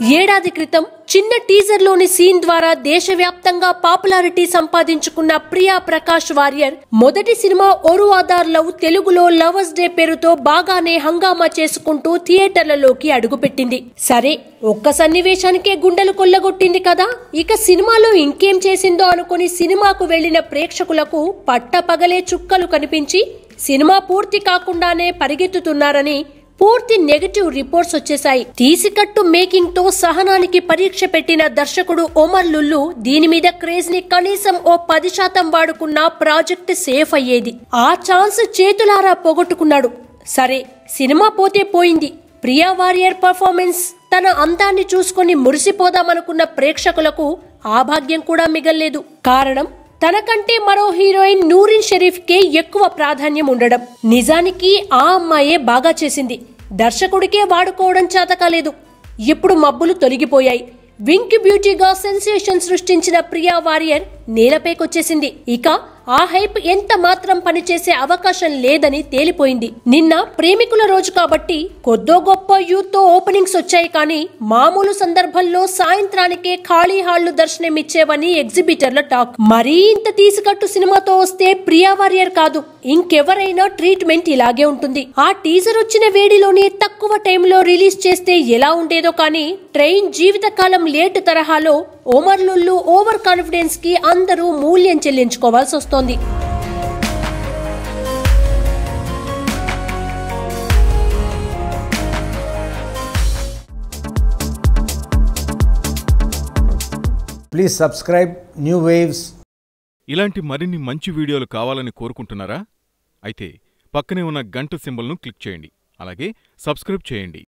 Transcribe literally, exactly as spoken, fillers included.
ఏడాది క్రితం చిన్న టీజర్ లోని సీన్ ద్వారా దేశవ్యాప్తంగా పాపులారిటీ సంపాదించుకున్న ప్రియా ప్రకాష్ వారియర్ మొదటి సినిమా ఓరువాదార్ లవ్ తెలుగులో లవర్స్ డే పేరుతో బాగానే హంగామా చేసుకుంటూ థియేటర్లలోకి అడుగుపెట్టింది. సరే, ఒక్క సన్నివేశానికే గుండెలు కొల్లగొట్టింది కదా, ఇక సినిమాలో ఇంకేం చేసిందో అనుకుని సినిమాకు వెళ్లిన ప్రేక్షకులకు పట్టపగలే చుక్కలు కనిపించి సినిమా పూర్తి కాకుండానే పరిగెత్తుతున్నారని పూర్తి నెగటివ్ రిపోర్ట్స్ వచ్చేశాయి. తీసికట్టు మేకింగ్ తో సహనానికి పరీక్ష పెట్టిన దర్శకుడు ఒమర్ లుల్లు దీని మీద క్రేజ్ ని కనీసం ఓ పది శాతం వాడుకున్న ప్రాజెక్ట్ సేఫ్ అయ్యేది. ఆ ఛాన్స్ చేతులారా పోగొట్టుకున్నాడు. సరే, సినిమా పోతే పోయింది. ప్రియా వారియర్ పర్ఫార్మెన్స్, తన అందాన్ని చూసుకుని మురిసిపోదామనుకున్న ప్రేక్షకులకు ఆ భాగ్యం కూడా మిగల్లేదు. కారణం, తనకంటే మరో హీరోయిన్ నూరిన్ షరీఫ్ కే ఎక్కువ ప్రాధాన్యం ఉండడం. నిజానికి ఆ అమ్మాయే బాగా చేసింది, దర్శకుడికే వాడుకోవడం చేతకాలేదు. ఇప్పుడు మబ్బులు తొలగిపోయాయి. వింక్ బ్యూటీగా సెన్సేషన్ సృష్టించిన ప్రియా వారియర్ నేలపైకొచ్చేసింది. ఇక ఆ హైప్ ఎంత మాత్రం పనిచేసే అవకాశం లేదని తేలిపోయింది. నిన్న ప్రేమికుల రోజు కాబట్టి కొద్దో గొప్ప యూత్ తో ఓపెనింగ్స్ వచ్చాయి, కానీ మామూలు సందర్భంలో సాయంత్రానికే ఖాళీ హాళ్లు దర్శనమిచ్చేవని ఎగ్జిబిటర్ల టాక్. మరీ ఇంత తీసికట్టు సినిమాతో వస్తే ప్రియా వారియర్ కాదు, ఇంకెవరైనా ట్రీట్మెంట్ ఇలాగే ఉంటుంది. ఆ టీజర్ వచ్చిన వేడిలోనే తక్కువ టైంలో రిలీజ్ చేస్తే ఎలా ఉండేదో, కానీ ట్రైన్ జీవితకాలం లేటు తరహాలో ఒమర్ లుల్లు ఓవర్ కాన్ఫిడెన్స్ కి అందరూ మూల్యం చెల్లించుకోవాల్సి వస్తోంది. Please subscribe new waves. ఇలాంటి మరిన్ని మంచి వీడియోలు కావాలని కోరుకుంటున్నారా? అయితే పక్కనే ఉన్న గంట సింబల్ను క్లిక్ చేయండి. అలాగే సబ్స్క్రైబ్ చేయండి.